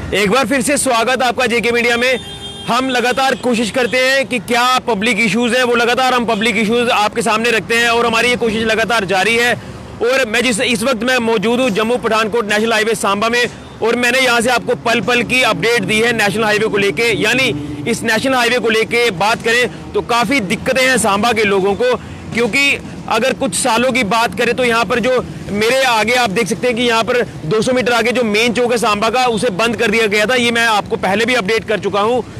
एक बार फिर से स्वागत आपका जेके मीडिया में। हम लगातार कोशिश करते हैं कि क्या पब्लिक इश्यूज हैं वो लगातार हम पब्लिक इश्यूज आपके सामने रखते हैं और हमारी ये कोशिश लगातार जारी है। और मैं इस वक्त मैं मौजूद हूँ जम्मू पठानकोट नेशनल हाईवे सांबा में और मैंने यहाँ से आपको पल पल की अपडेट दी है नेशनल हाईवे को लेके। यानी इस नेशनल हाईवे को लेके बात करें तो काफ़ी दिक्कतें हैं सांबा के लोगों को, क्योंकि अगर कुछ सालों की बात करें तो यहाँ पर जो मेरे आगे आप देख सकते हैं कि यहाँ पर 200 मीटर आगे जो मेन चौक है सांबा का उसे बंद कर दिया गया था। ये मैं आपको पहले भी अपडेट कर चुका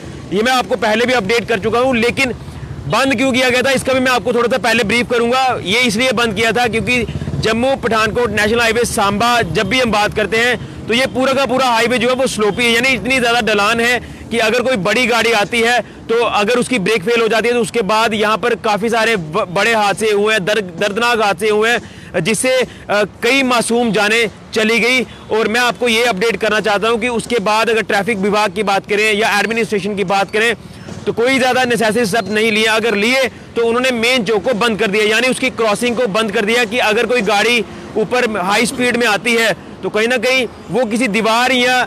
हूँ, लेकिन बंद क्यों किया गया था इसका भी मैं आपको थोड़ा सा पहले ब्रीफ करूंगा। ये इसलिए बंद किया था क्योंकि जम्मू पठानकोट नेशनल हाईवे सांबा जब भी हम बात करते हैं तो ये पूरा का पूरा हाईवे जो है वो स्लोपी है, यानी इतनी ज़्यादा ढलान है कि अगर कोई बड़ी गाड़ी आती है तो अगर उसकी ब्रेक फेल हो जाती है तो उसके बाद यहाँ पर काफ़ी सारे बड़े हादसे हुए हैं, दर्दनाक हादसे हुए हैं, जिससे कई मासूम जानें चली गई। और मैं आपको ये अपडेट करना चाहता हूँ कि उसके बाद अगर ट्रैफिक विभाग की बात करें या एडमिनिस्ट्रेशन की बात करें तो कोई ज़्यादा नेसेसरी स्टेप नहीं लिए। अगर लिए तो उन्होंने मेन चौक को बंद कर दिया, यानी उसकी क्रॉसिंग को बंद कर दिया कि अगर कोई गाड़ी ऊपर हाई स्पीड में आती है तो कहीं ना कहीं वो किसी दीवार या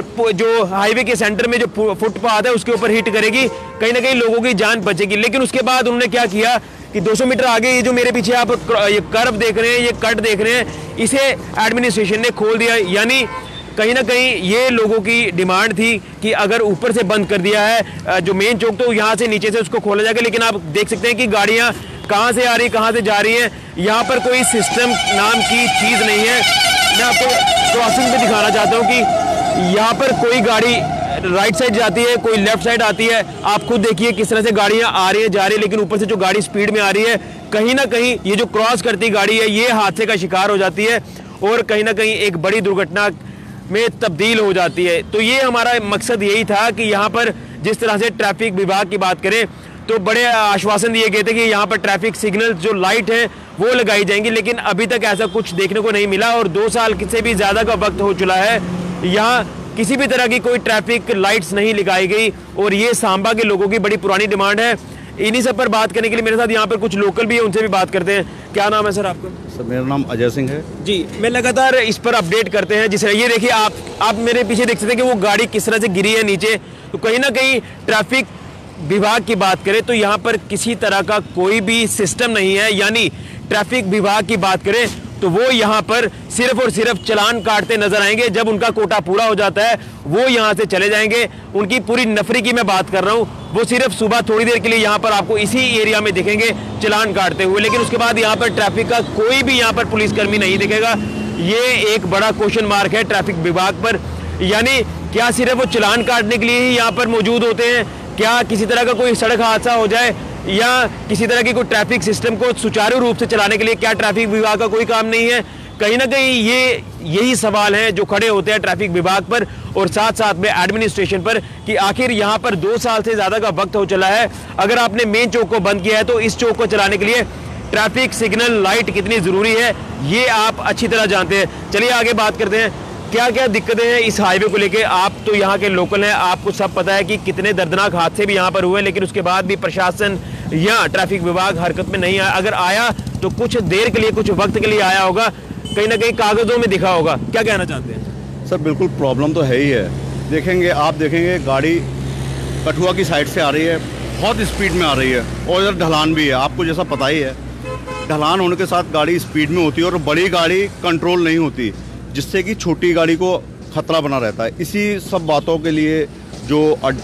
जो हाईवे के सेंटर में जो फुटपाथ है उसके ऊपर हिट करेगी, कहीं ना कहीं लोगों की जान बचेगी। लेकिन उसके बाद उन्होंने क्या किया कि 200 मीटर आगे ये जो मेरे पीछे आप ये कर्व देख रहे हैं, ये कट देख रहे हैं, इसे एडमिनिस्ट्रेशन ने खोल दिया। यानी कहीं ना कहीं ये लोगों की डिमांड थी कि अगर ऊपर से बंद कर दिया है जो मेन चौक तो यहाँ से नीचे से उसको खोला जाएगा। लेकिन आप देख सकते हैं कि गाड़ियाँ कहाँ से आ रही कहाँ से जा रही हैं, यहाँ पर कोई सिस्टम नाम की चीज़ नहीं है। मैं आपको क्रॉसिंग पे दिखाना चाहता हूँ कि यहाँ पर कोई गाड़ी राइट साइड जाती है, कोई लेफ्ट साइड आती है। आप खुद देखिए किस तरह से गाड़ियाँ आ रही हैं जा रही है, लेकिन ऊपर से जो गाड़ी स्पीड में आ रही है कहीं ना कहीं ये जो क्रॉस करती गाड़ी है ये हादसे का शिकार हो जाती है और कहीं ना कहीं एक बड़ी दुर्घटना में तब्दील हो जाती है। तो ये हमारा मकसद यही था कि यहाँ पर जिस तरह से ट्रैफिक विभाग की बात करें तो बड़े आश्वासन दिए गए थे कि यहाँ पर ट्रैफिक सिग्नल जो लाइट है वो लगाई जाएंगी, लेकिन अभी तक ऐसा कुछ देखने को नहीं मिला और 2 साल से भी ज़्यादा का वक्त हो चुका है, यहाँ किसी भी तरह की कोई ट्रैफिक लाइट्स नहीं लगाई गई। और ये सांबा के लोगों की बड़ी पुरानी डिमांड है। इन्हीं सब पर बात करने के लिए मेरे साथ यहाँ पर कुछ लोकल भी है, उनसे भी बात करते हैं। क्या नाम है सर आपका? सर मेरा नाम अजय सिंह है जी। मैं लगातार इस पर अपडेट करते हैं, जिससे ये देखिए आप मेरे पीछे देख सकते हैं कि वो गाड़ी किस तरह से गिरी है नीचे। तो कहीं ना कहीं ट्रैफिक विभाग की बात करें तो यहाँ पर किसी तरह का कोई भी सिस्टम नहीं है। यानी ट्रैफिक विभाग की बात करें तो वो यहाँ पर सिर्फ और सिर्फ चालान काटते नजर आएंगे। जब उनका कोटा पूरा हो जाता है वो यहाँ से चले जाएंगे। उनकी पूरी नफरी की मैं बात कर रहा हूँ, वो सिर्फ सुबह थोड़ी देर के लिए यहाँ पर आपको इसी एरिया में दिखेंगे चालान काटते हुए, लेकिन उसके बाद यहाँ पर ट्रैफिक का कोई भी यहाँ पर पुलिसकर्मी नहीं दिखेगा। ये एक बड़ा क्वेश्चन मार्क है ट्रैफिक विभाग पर। यानी क्या सिर्फ वो चालान काटने के लिए ही यहाँ पर मौजूद होते हैं? क्या किसी तरह का कोई सड़क हादसा हो जाए या किसी तरह की कोई ट्रैफिक सिस्टम को सुचारू रूप से चलाने के लिए क्या ट्रैफिक विभाग का कोई काम नहीं है? कहीं ना कहीं यही सवाल हैं जो खड़े होते हैं ट्रैफिक विभाग पर और साथ साथ में एडमिनिस्ट्रेशन पर कि आखिर यहाँ पर 2 साल से ज़्यादा का वक्त हो चला है। अगर आपने मेन चौक को बंद किया है तो इस चौक को चलाने के लिए ट्रैफिक सिग्नल लाइट कितनी ज़रूरी है ये आप अच्छी तरह जानते हैं। चलिए आगे बात करते हैं क्या क्या दिक्कतें हैं इस हाईवे को लेके। आप तो यहाँ के लोकल हैं, आपको सब पता है कि कितने दर्दनाक हादसे भी यहाँ पर हुए, लेकिन उसके बाद भी प्रशासन या ट्रैफिक विभाग हरकत में नहीं आया। अगर आया तो कुछ देर के लिए, कुछ वक्त के लिए आया होगा, कहीं ना कहीं कागजों में दिखा होगा। क्या कहना चाहते हैं सर? बिल्कुल प्रॉब्लम तो है ही है। देखेंगे आप देखेंगे गाड़ी कठुआ की साइड से आ रही है, बहुत स्पीड में आ रही है और इधर ढलान भी है, आपको जैसा पता ही है। ढलान होने के साथ गाड़ी स्पीड में होती है और बड़ी गाड़ी कंट्रोल नहीं होती, जिससे कि छोटी गाड़ी को खतरा बना रहता है। इसी सब बातों के लिए जो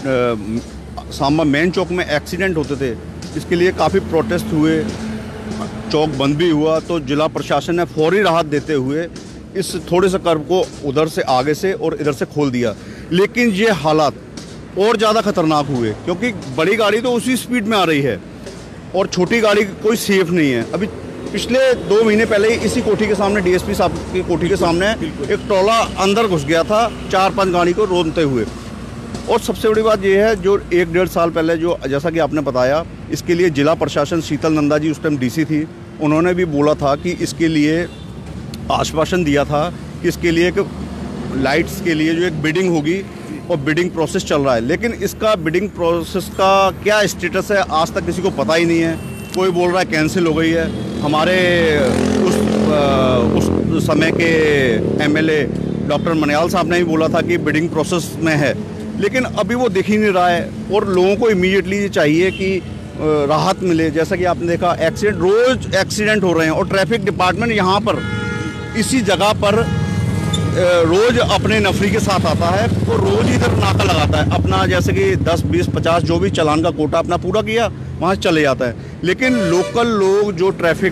सांबा मेन चौक में एक्सीडेंट होते थे इसके लिए काफ़ी प्रोटेस्ट हुए, चौक बंद भी हुआ। तो जिला प्रशासन ने फौरी राहत देते हुए इस थोड़े से कर्व को उधर से आगे से और इधर से खोल दिया। लेकिन ये हालात और ज़्यादा खतरनाक हुए क्योंकि बड़ी गाड़ी तो उसी स्पीड में आ रही है और छोटी गाड़ी कोई सेफ नहीं है। अभी पिछले 2 महीने पहले ही इसी कोठी के सामने, डीएसपी साहब की कोठी के सामने एक ट्रोला अंदर घुस गया था 4-5 गाड़ी को रोकते हुए। और सबसे बड़ी बात यह है जो 1-1.5 साल पहले जो जैसा कि आपने बताया, इसके लिए जिला प्रशासन, शीतल नंदा जी उस टाइम डीसी थी, उन्होंने भी बोला था कि इसके लिए आश्वासन दिया था कि इसके लिए एक लाइट्स के लिए जो एक बिडिंग होगी और बिडिंग प्रोसेस चल रहा है। लेकिन इसका बिडिंग प्रोसेस का क्या स्टेटस है आज तक किसी को पता ही नहीं है। कोई बोल रहा है कैंसिल हो गई है। हमारे उस समय के एमएलए डॉक्टर मनियाल साहब ने भी बोला था कि बिडिंग प्रोसेस में है, लेकिन अभी वो दिख ही नहीं रहा है। और लोगों को इमीडिएटली चाहिए कि राहत मिले। जैसा कि आपने देखा, रोज़ एक्सीडेंट हो रहे हैं और ट्रैफिक डिपार्टमेंट यहाँ पर इसी जगह पर रोज़ अपने नफरी के साथ आता है तो रोज़ इधर नाका लगाता है अपना, जैसे कि 10, 20, 50 जो भी चालान का कोटा अपना पूरा किया, वहाँ चले जाता है। लेकिन लोकल लोग जो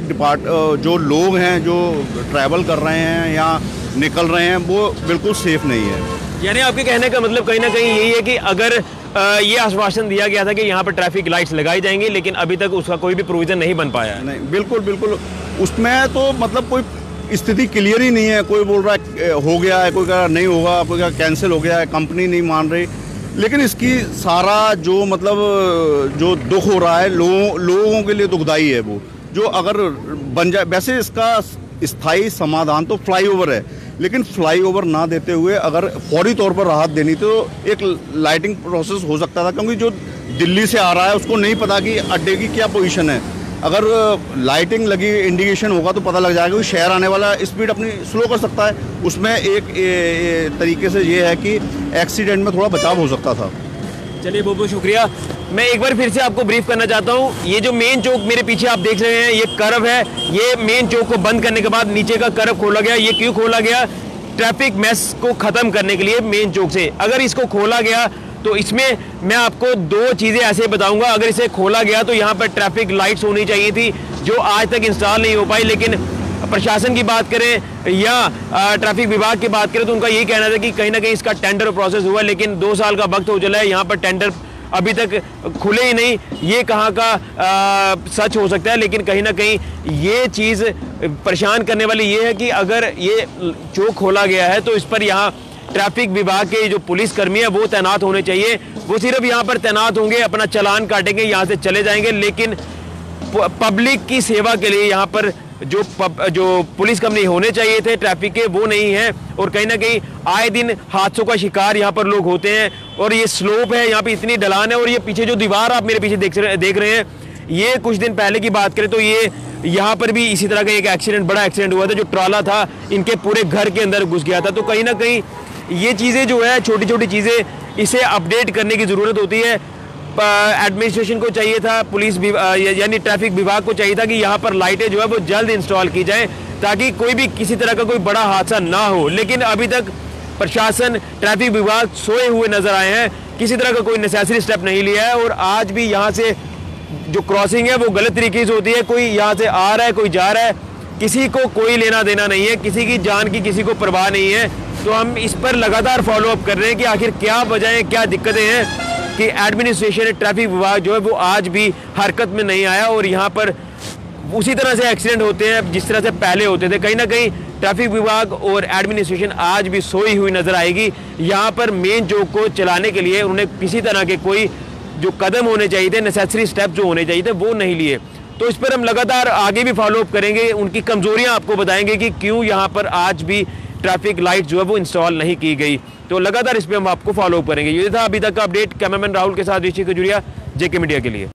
जो लोग हैं जो ट्रैवल कर रहे हैं या निकल रहे हैं, वो बिल्कुल सेफ़ नहीं है। यानी आपके कहने का मतलब कहीं ना कहीं यही है कि अगर ये आश्वासन दिया गया था कि यहाँ पर ट्रैफिक लाइट्स लगाई जाएंगी, लेकिन अभी तक उसका कोई भी प्रोविज़न नहीं बन पाया है। नहीं, बिल्कुल उसमें तो मतलब कोई स्थिति क्लियर ही नहीं है। कोई बोल रहा है हो गया है, कोई कह रहा नहीं होगा, कोई कह रहा कैंसिल हो गया है, कंपनी नहीं मान रही। लेकिन इसकी सारा जो मतलब जो दुख हो रहा है लोगों के लिए दुखदाई है वो, जो अगर बन जाए। वैसे इसका स्थायी समाधान तो फ्लाईओवर है, लेकिन फ्लाईओवर ना देते हुए अगर फौरी तौर पर राहत देनी तो एक लाइटिंग प्रोसेस हो सकता था, क्योंकि जो दिल्ली से आ रहा है उसको नहीं पता कि अड्डे की क्या पोजीशन है। अगर लाइटिंग लगी, इंडिकेशन होगा तो पता लग जाएगा कि शहर आने वाला स्पीड अपनी स्लो कर सकता है। उसमें एक तरीके से ये है कि एक्सीडेंट में थोड़ा बचाव हो सकता था। चलिए बहुत बहुत शुक्रिया। मैं एक बार फिर से आपको ब्रीफ करना चाहता हूँ। ये जो मेन चौक मेरे पीछे आप देख रहे हैं, ये कर्व है। ये मेन चौक को बंद करने के बाद नीचे का कर्व खोला गया। ये क्यों खोला गया? ट्रैफिक मेस को ख़त्म करने के लिए मेन चौक से। अगर इसको खोला गया तो इसमें मैं आपको दो चीज़ें ऐसे बताऊंगा। अगर इसे खोला गया तो यहाँ पर ट्रैफिक लाइट्स होनी चाहिए थी, जो आज तक इंस्टॉल नहीं हो पाई। लेकिन प्रशासन की बात करें या ट्रैफिक विभाग की बात करें तो उनका यही कहना था कि कहीं ना कहीं इसका टेंडर प्रोसेस हुआ, लेकिन 2 साल का वक्त हो चला है, यहाँ पर टेंडर अभी तक खुले ही नहीं। ये कहाँ का सच हो सकता है, लेकिन कहीं ना कहीं ये चीज़ परेशान करने वाली ये है कि अगर ये चौक खोला गया है तो इस पर यहाँ ट्रैफिक विभाग के जो पुलिस कर्मी है वो तैनात होने चाहिए। वो सिर्फ यहाँ पर तैनात होंगे, अपना चालान काटेंगे, यहाँ से चले जाएंगे, लेकिन पब्लिक की सेवा के लिए यहाँ पर जो पुलिस कर्मी होने चाहिए थे ट्रैफिक के, वो नहीं है। और कहीं ना कहीं आए दिन हादसों का शिकार यहाँ पर लोग होते हैं। और ये स्लोप है, यहाँ पे इतनी ढलान है, और ये पीछे जो दीवार आप मेरे पीछे देख रहे हैं, ये कुछ दिन पहले की बात करें तो ये यहाँ पर भी इसी तरह का एक एक्सीडेंट, बड़ा एक्सीडेंट हुआ था। जो ट्रॉला था इनके पूरे घर के अंदर घुस गया था। तो कहीं ना कहीं ये चीज़ें जो है, छोटी छोटी चीज़ें, इसे अपडेट करने की ज़रूरत होती है। एडमिनिस्ट्रेशन को चाहिए था, पुलिस यानी ट्रैफिक विभाग को चाहिए था कि यहाँ पर लाइटें जो है वो जल्द इंस्टॉल की जाएं, ताकि कोई भी किसी तरह का कोई बड़ा हादसा ना हो। लेकिन अभी तक प्रशासन, ट्रैफिक विभाग सोए हुए नजर आए हैं, किसी तरह का कोई नेसेसरी स्टेप नहीं लिया है। और आज भी यहाँ से जो क्रॉसिंग है वो गलत तरीके से होती है। कोई यहाँ से आ रहा है, कोई जा रहा है, किसी को कोई लेना देना नहीं है, किसी की जान की किसी को परवाह नहीं है। तो हम इस पर लगातार फॉलोअप कर रहे हैं कि आखिर क्या वजह, क्या दिक्कतें हैं कि एडमिनिस्ट्रेशन, ट्रैफिक विभाग जो है वो आज भी हरकत में नहीं आया। और यहाँ पर उसी तरह से एक्सीडेंट होते हैं जिस तरह से पहले होते थे। कहीं ना कहीं ट्रैफिक विभाग और एडमिनिस्ट्रेशन आज भी सोई हुई नजर आएगी। यहाँ पर मेन चौक को चलाने के लिए उन्हें किसी तरह के कोई जो कदम होने चाहिए थे, नेसेसरी स्टेप जो होने चाहिए थे, वो नहीं लिए। तो इस पर हम लगातार आगे भी फॉलोअप करेंगे, उनकी कमजोरियां आपको बताएंगे कि क्यों यहाँ पर आज भी ट्रैफिक लाइट जो है वो इंस्टॉल नहीं की गई। तो लगातार इस पर हम आपको फॉलोअप करेंगे। ये था अभी तक का अपडेट। कैमरामैन राहुल के साथ ऋषि खजुरिया, जेके मीडिया के लिए।